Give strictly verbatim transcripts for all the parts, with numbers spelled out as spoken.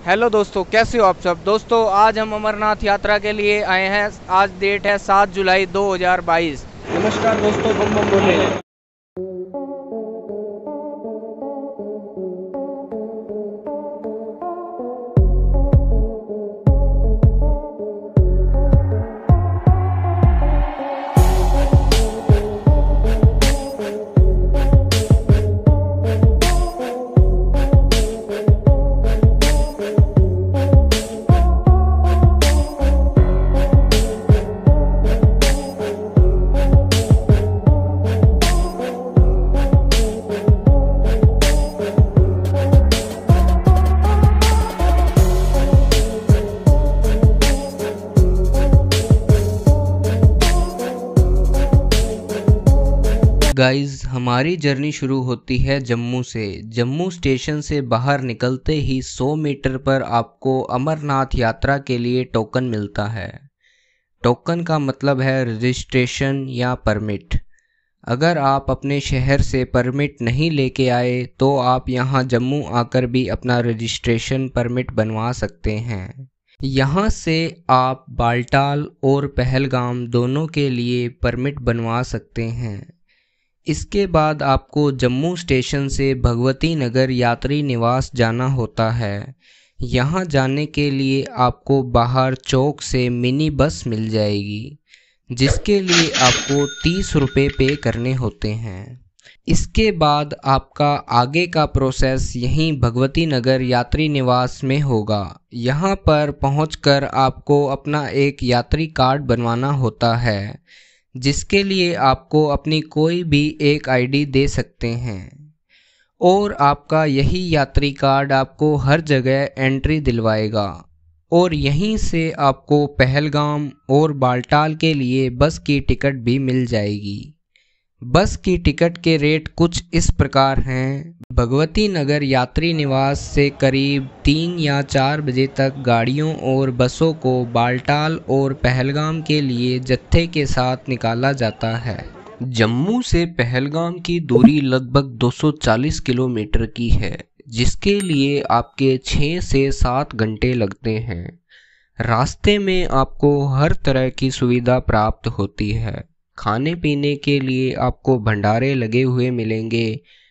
Hello दोस्तों, कैसे हो आप सब। दोस्तों आज हम अमरनाथ यात्रा के लिए आए हैं। आज डेट है सात जुलाई दो हज़ार बाईस। नमस्कार दोस्तों, बम बम बोले। गाइस, हमारी जर्नी शुरू होती है जम्मू से। जम्मू स्टेशन से बाहर निकलते ही सौ मीटर पर आपको अमरनाथ यात्रा के लिए टोकन मिलता है। टोकन का मतलब है रजिस्ट्रेशन या परमिट। अगर आप अपने शहर से परमिट नहीं लेके आए तो आप यहाँ जम्मू आकर भी अपना रजिस्ट्रेशन परमिट बनवा सकते हैं। यहाँ से आप बालटाल और पहलगाम दोनों के लिए परमिट बनवा सकते हैं। इसके बाद आपको जम्मू स्टेशन से भगवती नगर यात्री निवास जाना होता है। यहाँ जाने के लिए आपको बाहर चौक से मिनी बस मिल जाएगी, जिसके लिए आपको तीस रुपये पे करने होते हैं। इसके बाद आपका आगे का प्रोसेस यहीं भगवती नगर यात्री निवास में होगा। यहाँ पर पहुँचकर आपको अपना एक यात्री कार्ड बनवाना होता है, जिसके लिए आपको अपनी कोई भी एक आईडी दे सकते हैं और आपका यही यात्री कार्ड आपको हर जगह एंट्री दिलवाएगा। और यहीं से आपको पहलगाम और बालटाल के लिए बस की टिकट भी मिल जाएगी। बस की टिकट के रेट कुछ इस प्रकार हैं। भगवती नगर यात्री निवास से करीब तीन या चार बजे तक गाड़ियों और बसों को बालटाल और पहलगाम के लिए जत्थे के साथ निकाला जाता है। जम्मू से पहलगाम की दूरी लगभग दो सौ चालीस किलोमीटर की है, जिसके लिए आपके छः से सात घंटे लगते हैं। रास्ते में आपको हर तरह की सुविधा प्राप्त होती है। खाने पीने के लिए आपको भंडारे लगे हुए मिलेंगे।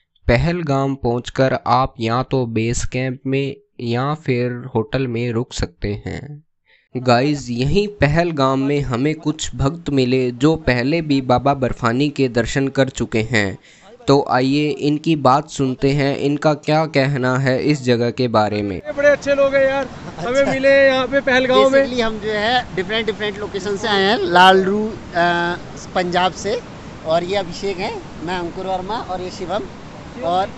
पहलगाम पहुंचकर आप या तो बेस कैंप में या फिर होटल में रुक सकते हैं। गाइस, यहीं पहलगाम में हमें कुछ भक्त मिले जो पहले भी बाबा बर्फानी के दर्शन कर चुके हैं। तो आइए इनकी बात सुनते हैं, इनका क्या कहना है इस जगह के बारे में। बड़े अच्छे लोग हैं यार, हमें अच्छा। मिले यहाँ पे पहलगाम में। हम जो है डिफरेंट डिफरेंट लोकेशन से आए हैं, लालरू पंजाब से, और ये अभिषेक हैं, मैं अंकुर वर्मा और ये शिवम। और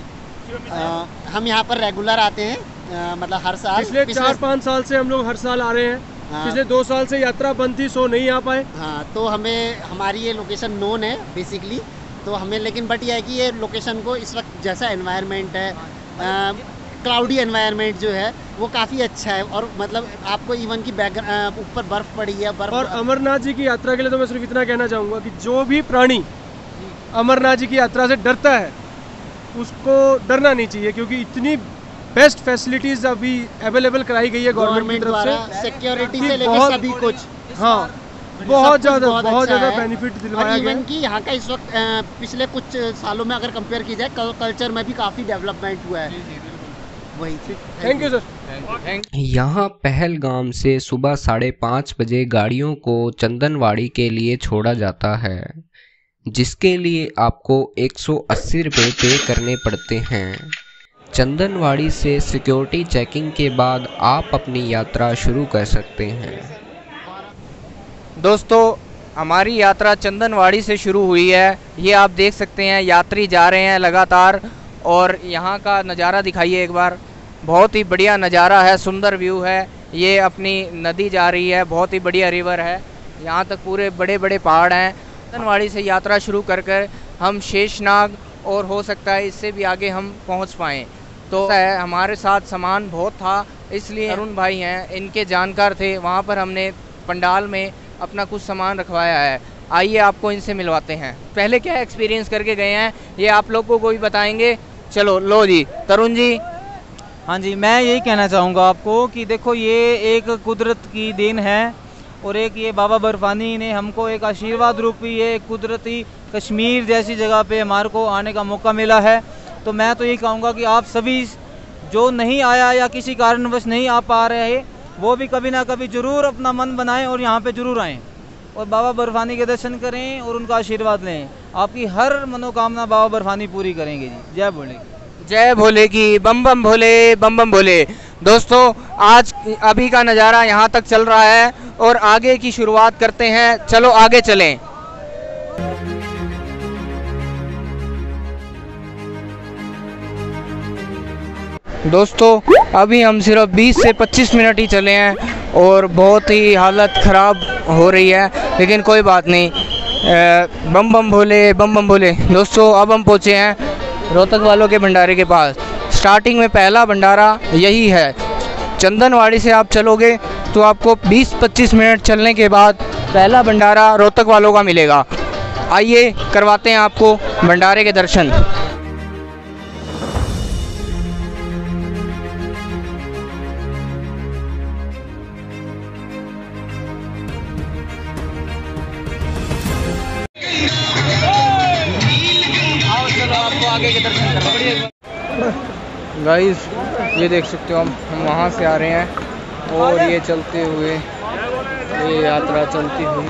आ, हम यहाँ पर रेगुलर आते हैं, आ, मतलब हर साल। पिछले, पिछले चार पाँच साल से हम लोग हर साल आ रहे हैं। हाँ। पिछले दो साल से यात्रा बंद थी, सो नहीं आ पाए। हाँ, तो हमें हमारी ये लोकेशन नोन है बेसिकली। तो हमें लेकिन बट यह है कि ये लोकेशन को इस वक्त जैसा एनवायरनमेंट है, क्लाउडी एनवायरनमेंट जो है वो काफ़ी अच्छा है। और मतलब आपको इवन की बैक ऊपर बर्फ़ पड़ी है, बर्फ। और अमरनाथ जी की यात्रा के लिए तो मैं सिर्फ इतना कहना चाहूँगा कि जो भी प्राणी अमरनाथ जी की यात्रा से डरता है उसको डरना नहीं चाहिए, क्योंकि इतनी बेस्ट फैसिलिटीज़ अभी अवेलेबल कराई गई है गवर्नमेंट की तरफ से, सिक्योरिटी से लेकर सभी कुछ। हाँ, बहुत ज़्यादा बहुत ज़्यादा अच्छा बेनिफिट दिलवाया गया। इवन कि यहाँ का इस वक्त पिछले कुछ सालों में अगर कंपेयर की जाए, कल्चर में भी काफ़ी डेवलपमेंट हुआ है। वही। Thank you sir. यहाँ पहलगाम से सुबह साढ़े पाँच बजे गाड़ियों को चंदनवाड़ी के लिए छोड़ा जाता है, जिसके लिए आपको एक सौ अस्सी रुपये पे करने पड़ते हैं। चंदनवाड़ी से सिक्योरिटी चेकिंग के बाद आप अपनी यात्रा शुरू कर सकते हैं। दोस्तों, हमारी यात्रा चंदनवाड़ी से शुरू हुई है। ये आप देख सकते हैं, यात्री जा रहे हैं लगातार। और यहाँ का नज़ारा दिखाइए एक बार। बहुत ही बढ़िया नज़ारा है, सुंदर व्यू है। ये अपनी नदी जा रही है, बहुत ही बढ़िया रिवर है। यहाँ तक पूरे बड़े बड़े पहाड़ हैं। चंदनवाड़ी से यात्रा शुरू कर कर हम शेषनाग और हो सकता है इससे भी आगे हम पहुँच पाएँ। तो हमारे साथ सामान बहुत था, इसलिए अरुण भाई हैं, इनके जानकार थे। वहाँ पर हमने पंडाल में अपना कुछ सामान रखवाया है। आइए आपको इनसे मिलवाते हैं। पहले क्या एक्सपीरियंस करके गए हैं ये आप लोगों को भी बताएंगे। चलो लो जी, तरुण जी हाँ जी, मैं यही कहना चाहूँगा आपको कि देखो ये एक कुदरत की देन है और एक ये बाबा बर्फानी ने हमको एक आशीर्वाद रूपी ये कुदरती कश्मीर जैसी जगह पे हमारे को आने का मौका मिला है। तो मैं तो यही कहूँगा कि आप सभी जो नहीं आया या किसी कारणवश नहीं आ पा रहे वो भी कभी ना कभी ज़रूर अपना मन बनाएं और यहाँ पे ज़रूर आएँ और बाबा बर्फानी के दर्शन करें और उनका आशीर्वाद लें। आपकी हर मनोकामना बाबा बर्फानी पूरी करेंगे जी। जय भोले की, जय भोले की, बम बम भोले, बम बम भोले। दोस्तों आज अभी का नज़ारा यहाँ तक चल रहा है और आगे की शुरुआत करते हैं। चलो आगे चलें। दोस्तों अभी हम सिर्फ बीस से पच्चीस मिनट ही चले हैं और बहुत ही हालत ख़राब हो रही है, लेकिन कोई बात नहीं। बम बम भोले, बम बम भोले। दोस्तों अब हम पहुँचे हैं रोहतक वालों के भंडारे के पास। स्टार्टिंग में पहला भंडारा यही है। चंदनवाड़ी से आप चलोगे तो आपको बीस पच्चीस मिनट चलने के बाद पहला भंडारा रोहतक वालों का मिलेगा। आइए करवाते हैं आपको भंडारे के दर्शन। आगे के दर्शन गाइस, ये देख सकते हो हम हम वहाँ से आ रहे हैं और ये चलते हुए ये यात्रा चलती हुई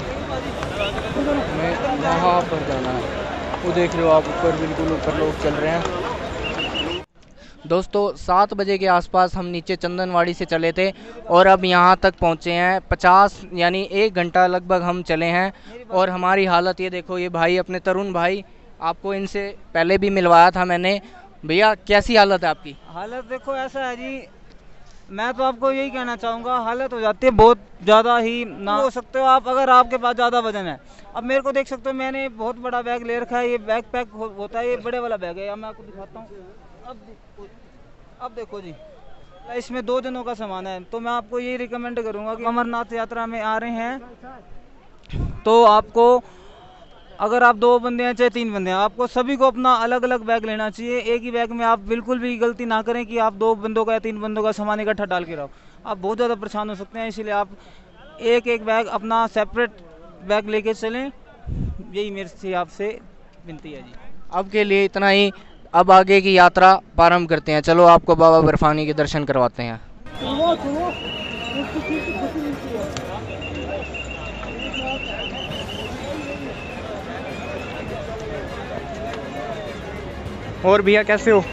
हमें वहाँ पर जाना है। वो देख रहे हो आप, ऊपर बिल्कुल ऊपर लोग चल रहे हैं। दोस्तों सात बजे के आसपास हम नीचे चंदनवाड़ी से चले थे और अब यहाँ तक पहुँचे हैं। पचास यानी एक घंटा लगभग हम चले हैं और हमारी हालत ये देखो। ये भाई अपने तरुण भाई, आपको इनसे पहले भी मिलवाया था मैंने। भैया कैसी हालत है आपकी? हालत देखो ऐसा है जी, मैं तो आपको यही कहना चाहूँगा, हालत हो जाती है बहुत ज़्यादा ही ना हो सकते हो आप अगर आपके पास ज़्यादा वजन है। अब मेरे को देख सकते हो, मैंने बहुत बड़ा बैग ले रखा है। ये बैग पैक हो, होता है, ये बड़े वाला बैग है। अब मैं आपको दिखाता हूँ। अब देखो, अब देखो जी, इसमें दो जनों का सामान है। तो मैं आपको यही रिकमेंड करूँगा कि अमरनाथ यात्रा में आ रहे हैं तो आपको, अगर आप दो बंदे हैं चाहे तीन बंदे हैं, आपको सभी को अपना अलग अलग बैग लेना चाहिए। एक ही बैग में आप बिल्कुल भी गलती ना करें कि आप दो बंदों का या तीन बंदों का सामान इकट्ठा डाल के रहो। आप बहुत ज़्यादा परेशान हो सकते हैं, इसीलिए आप एक एक बैग अपना सेपरेट बैग लेके चलें। यही मेरे से आपसे विनती है जी। अब के लिए इतना ही। अब आगे की यात्रा प्रारंभ करते हैं। चलो आपको बाबा बर्फानी के दर्शन करवाते हैं। और भैया कैसे हो?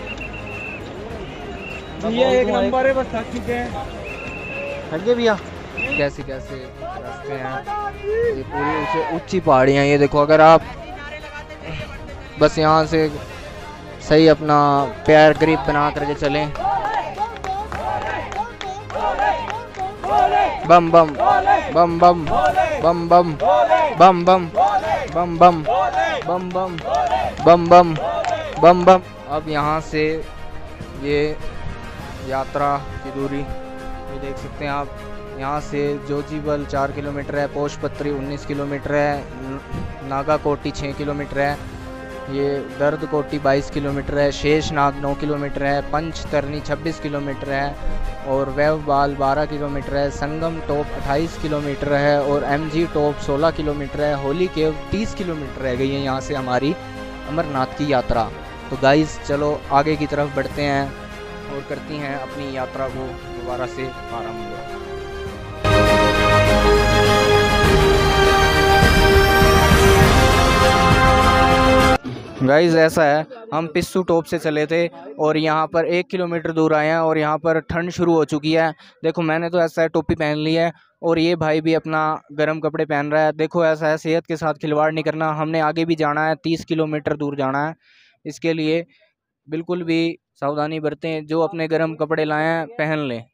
भैया एक नंबर है, बस थक चुके हैं। थक गए भैया? कैसे कैसे रास्ते हैं, ये पूरी ऊंची ऊंची पहाड़ियाँ। ये देखो, अगर आप बस यहाँ से सही अपना पैर ग्रिप बना करके चलें। बम बम बम बम बम बम बम बम बम बम बम बम बम बम बम बम। अब यहाँ से ये यात्रा की दूरी ये देख सकते हैं आप। यहाँ से जोजीबल चार किलोमीटर है, पोशपत्री उन्नीस किलोमीटर है, नागा कोटी छः किलोमीटर है, ये दर्द कोटी बाईस किलोमीटर है, शेषनाग नौ किलोमीटर है, पंचतरनी छब्बीस किलोमीटर है और वेवबाल बारह किलोमीटर है, संगम टॉप अट्ठाईस किलोमीटर है और एमजी टॉप सोलह किलोमीटर है, होली केव तीस किलोमीटर रह गई है यहाँ से हमारी अमरनाथ की यात्रा। तो गाइस चलो आगे की तरफ बढ़ते हैं और करती हैं अपनी यात्रा को दोबारा से आरंभ। गाइस ऐसा है, हम पिस्सू टॉप से चले थे और यहाँ पर एक किलोमीटर दूर आए हैं और यहाँ पर ठंड शुरू हो चुकी है। देखो मैंने तो ऐसा है टोपी पहन ली है और ये भाई भी अपना गर्म कपड़े पहन रहा है। देखो ऐसा है, सेहत के साथ खिलवाड़ नहीं करना। हमने आगे भी जाना है, तीस किलोमीटर दूर जाना है, इसके लिए बिल्कुल भी सावधानी बरतें। जो अपने गर्म कपड़े लाए हैं पहन लें।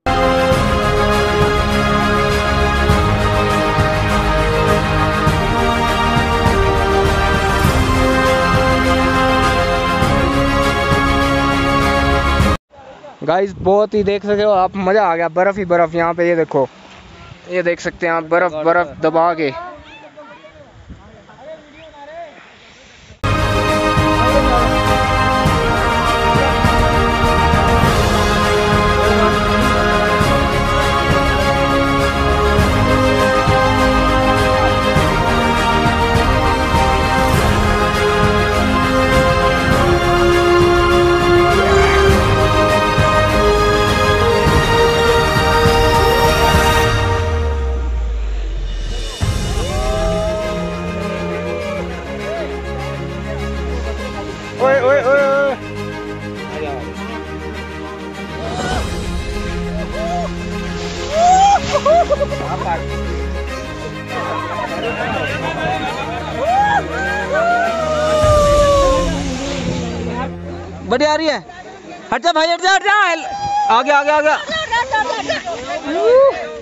गाइस बहुत ही देख सकते हो आप, मज़ा आ गया। बर्फ़ ही बर्फ़ यहाँ पे, ये देखो, ये देख सकते हैं आप, बर्फ़ बर्फ़ दबा के। बढ़िया आ रही है। हट जा भाई, हट जा, हट जा। आगे आगे आगे।